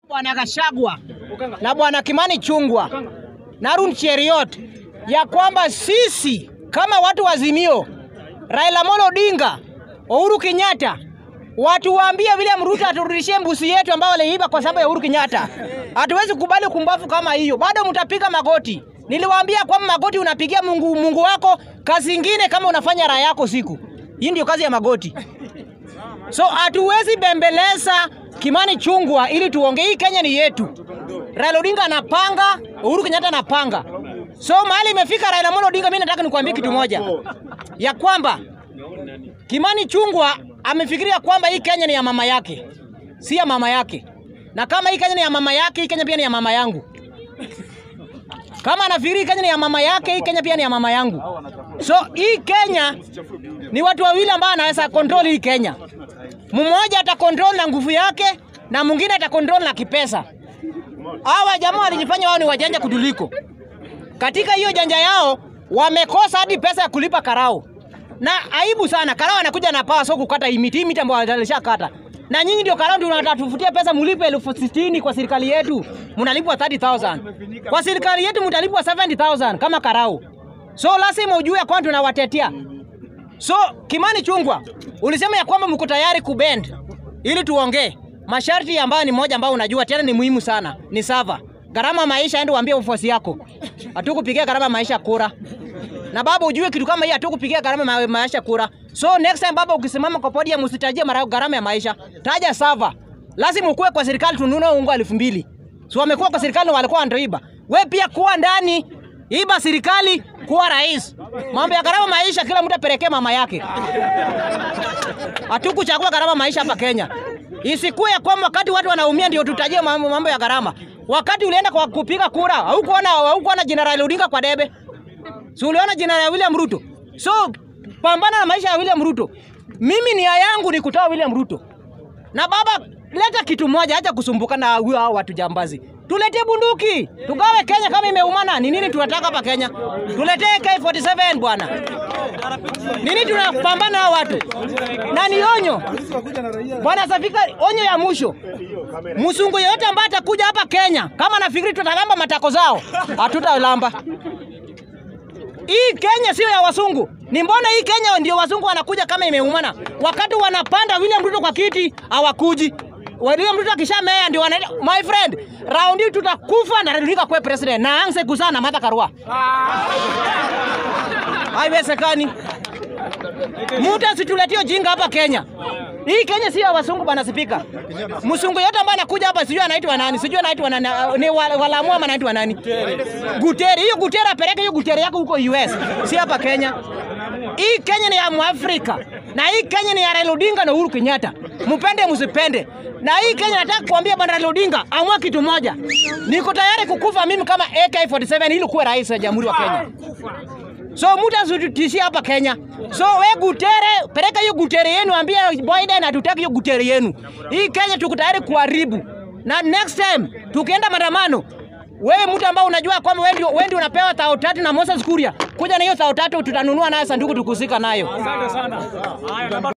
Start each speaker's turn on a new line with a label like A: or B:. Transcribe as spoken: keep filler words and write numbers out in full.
A: Bwana Gachagua na Bwana Kimani Ichung'wah na Harun Cheruiyot ya kwamba sisi kama watu wa Azimio, Raila Amolo Odinga, Uhuru Kenyatta, watu waambia William Ruto aturudishie mbusi yetu ambao waliiba kwa sababu ya Uhuru Kenyatta. Hatuwezi kubali kumbafu kama hiyo. Bado mtapiga magoti. Niliwaambia kwamba magoti unapigia Mungu Mungu wako, kazi nyingine kama unafanya raha yako siku. Hii ndio kazi ya magoti. So hatuwezi bembeleza Kimani Ichung'wah ili tuongee. Hii Kenya ni yetu. Raila Odinga anapanga, Uhuru Kenyatta anapanga. So mahali imefika Raila Amolo Odinga, mimi nataka nikwambie kitu moja. Ya kwamba Kimani Ichung'wah amefikiria kwamba hii Kenya ni ya mama yake. Si ya mama yake. Na kama hii Kenya ni ya mama yake, hii Kenya pia ni ya mama yangu. Kama anafikiri Kenya ni ya mama yake, hii Kenya pia ni ya mama yangu. So hii Kenya ni watu wawili ambao wanaweza control hii Kenya. Mmoja ata control na nguvu yake na mwingine ata control na kipesa. Hawa jamaa walijifanya wao ni wajanja kutuliko. Katika hiyo janja yao wamekosa hadi pesa ya kulipa karao. Na aibu sana, karao anakuja na power so kukata hii miti, miti ambayo alishakata. Na nyinyi ndio karao ndio mnatatufutia pesa, mlipe elfu sitini kwa serikali yetu. Mnalipwa thirty thousand. Kwa serikali yetu mtalipwa seventy thousand kama karao. So lazima ujue kwa tunawatetea. So Kimani Ichung'wah, ulisema ya kwamba mko tayari kubend ili tuongee. Masharti ambayo ni moja ambayo unajua tena ni muhimu sana, ni sava. Gharama maisha ende uambie ufuasi yako. Hatukupigia gharama maisha kura. Na baba ujue kitu kama hii hatukupigia gharama maisha kura. So next time baba ukisimama kwa podium usitajie mara gharama ya maisha. Taja sava. Lazima ukue kwa serikali tununue unga elfu mbili. So wamekuwa kwa serikali walikuwa wanaiba. Wewe pia kuwa ndani, iba serikali, kuwa rais. Mambo ya gharama maisha kila mtu apelekee mama yake. Hatukuchagua gharama maisha hapa Kenya. Isikue kwamba wakati watu wanaumia ndio tutajie mambo, mambo ya gharama. Wakati ulienda kwa kupiga kura, haukuona haukuona General Odinga kwa debe. So uliona General William Ruto. So pambana na maisha ya William Ruto. Mimi nia yangu ni kutoa William Ruto. Na baba leta kitu moja, acha kusumbuka na hao watu jambazi. Tulete bunduki. Tugawe Kenya kama imeumana. Ni nini tunataka hapa Kenya? Tulete A K forty-seven bwana. Nini tunapambana na watu? Na ni onyo. Bwana Safika, onyo ya mwisho. Msungu yeyote ambaye atakuja hapa Kenya, kama nafikiri tutalamba matako zao, hatutalamba. Hii Kenya sio ya wasungu. Ni mbona hii Kenya ndio wasungu wanakuja kama imeumana? Wakati wanapanda William Ruto kwa kiti, hawakuji. William Ruto akishamea ndio wanaenda. My friend, round hii tutakufa na Raila kwa president. Na anze kuzana Martha Karua. Haiwezekani. Muta situletio jinga hapa Kenya. Hii Kenya si ya wasungu bwana Spika. Msungu yote ambaye anakuja hapa sijui anaitwa nani, sijui anaitwa nani, ni walaamua ama anaitwa nani? Guteri. Hiyo Guteri apeleke hiyo Guteri yako huko U S. Si hapa Kenya. Hii Kenya ni ya Mwafrika. Na hii Kenya ni ya Raila Odinga na Uhuru Kenyatta. Mpende msipende. Na hii Kenya nataka kuambia bwana Raila Odinga, amua kitu moja. Niko tayari kukufa mimi kama A K forty-seven ili kuwe rais wa Jamhuri ya Kenya. So muta zutishia hapa Kenya. So we Guteri, peleka hiyo Guteri yenu, ambia Biden hatutaki hiyo Guteri yenu. Hii Kenya tuko tayari kuharibu. Na next time tukienda maandamano, wewe mtu ambao unajua kwamba wewe ndio wewe ndio unapewa tao tatu na Moses Kuria, kuja na hiyo tao tatu tutanunua nayo sanduku tukusika nayo. Asante sana.